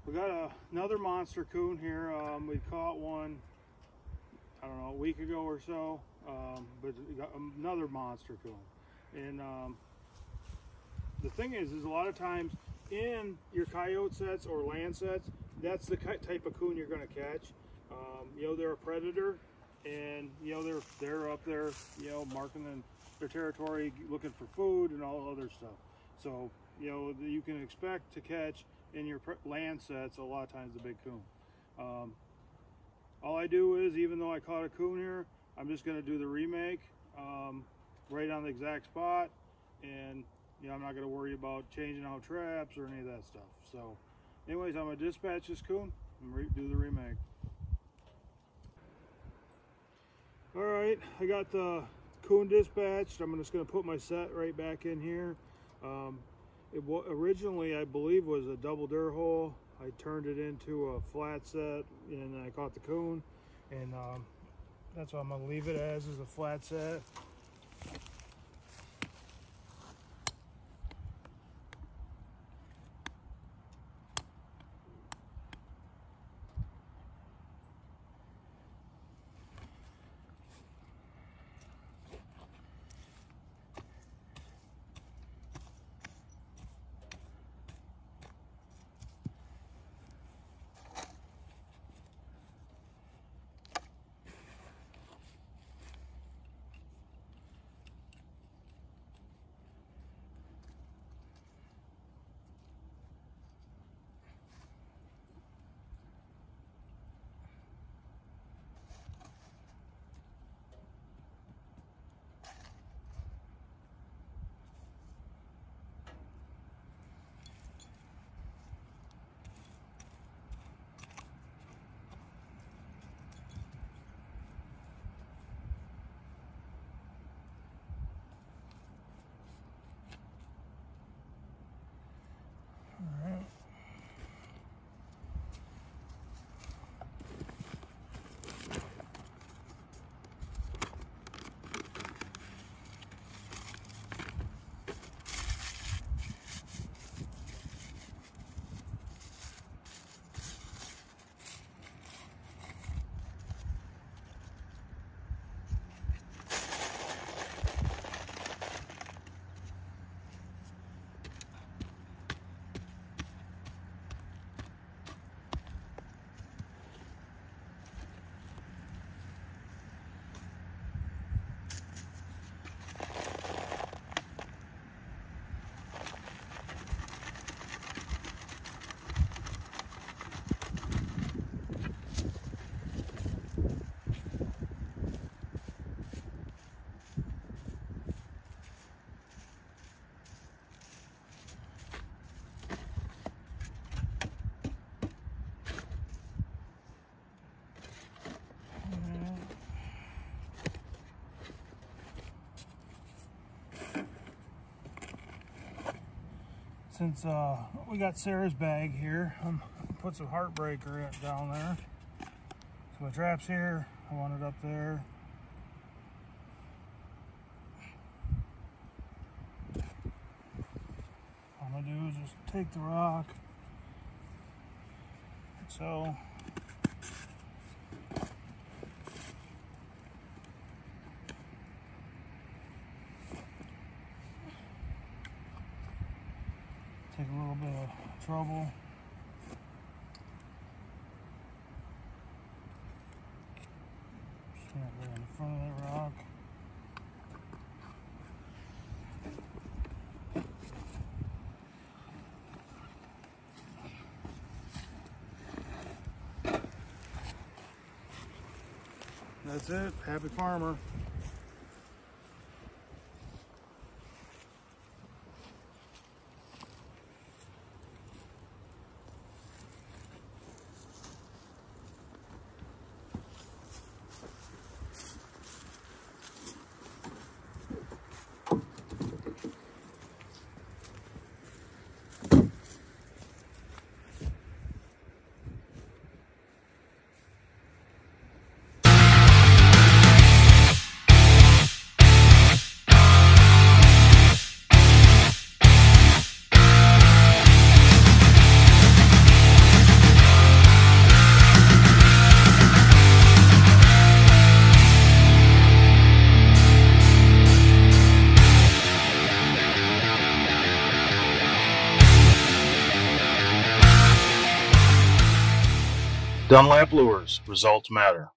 We got another monster coon here. We caught one, I don't know, a week ago or so, but we got another monster coon. And the thing is a lot of times in your coyote sets or land sets, that's the type of coon you're going to catch. You know, they're a predator, and you know they're up there, you know, marking their territory, looking for food and all other stuff. So you know you can expect to catch in your land sets a lot of times the big coon. All I do is, even though I caught a coon here, I'm just going to do the remake right on the exact spot, and you know I'm not going to worry about changing out traps or any of that stuff. So anyways, I'm going to dispatch this coon and do the remake. All right, I got the coon dispatched. I'm just going to put my set right back in here. Originally, I believe, was a double dur hole. I turned it into a flat set, and I caught the coon, and that's what I'm going to leave it as, is a flat set. Since we got Sarah's bag here, I'm gonna put some heartbreaker down there. So my trap's here, I want it up there. All I'm gonna do is just take the rock, like so. Take a little bit of trouble. Just right there in the front of that rock. That's it. Happy farmer. Dunlap Lures, results matter.